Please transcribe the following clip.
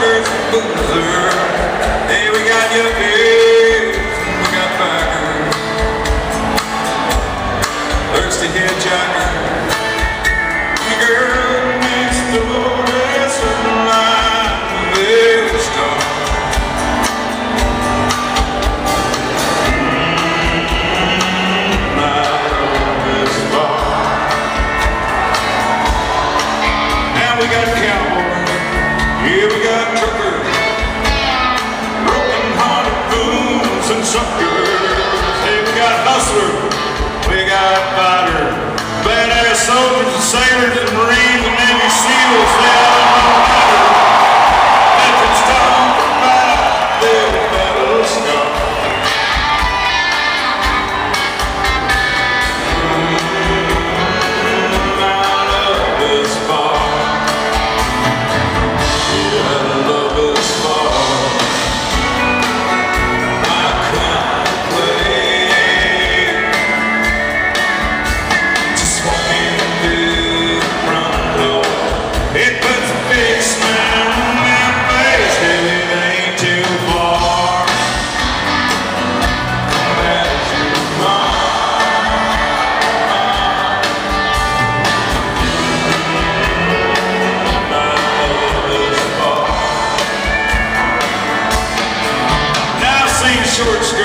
smokers and boozers. Hey, we got yuppies, we got backers, thirsty hitchhiker. The girl needs the dress and line with the star. We got cowboys, yeah, we got truckers, broken-hearted fools and suckers. Hey, we got hustlers, we got fighters, badass soldiers and sailors and Marines and Navy SEALs. They all know matter. Veterans talk about their battle scars. Short